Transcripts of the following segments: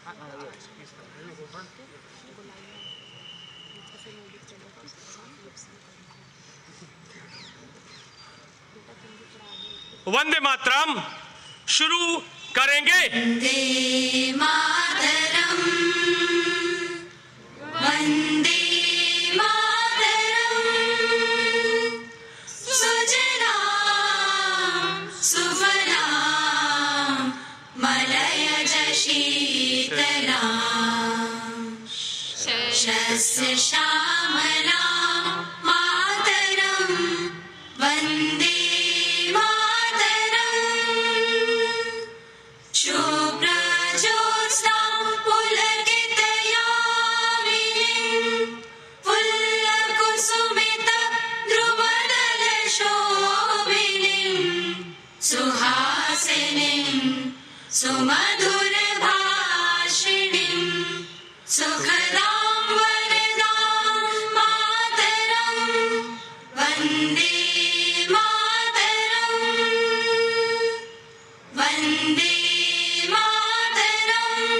वंदे मातरम शुरू करेंगे। वंदे मातरम, वंदे मातरम, सुजलाम सुफलाम मलयज शीतलाम शस्य श्यामलाम मातरम वंदे सुमधुर भाषिणीं सुखदां वरदां मातरं वन्दे मातरं वन्दे मातरं।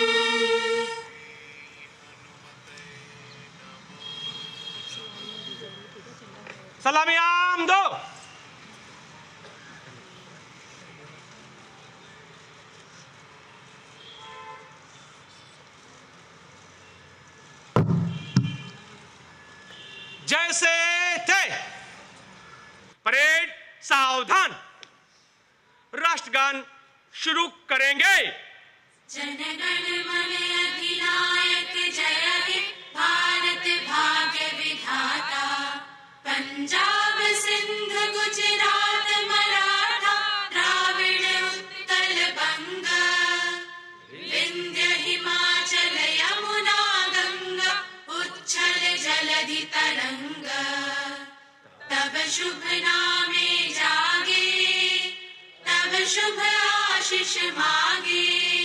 सलामी आम दो। जैसे थे परेड सावधान, राष्ट्रगान शुरू करेंगे। जनगण मन अधिनायक जय हे भारत भाग्य विधाता, पंजाब सिंध गुजरात मराठा द्राविड़ उत्कल बंग, विंध्य हिमाचल यमुना गंगा उच्छल जलधि तरंग, तब शुभ नामे जागे तब शुभ आशीष मांगे।